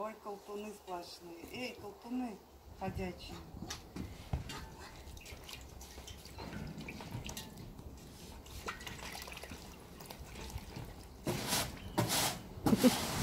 Ой, колтуны сплошные. Эй, колтуны ходячие. Ha ha ha.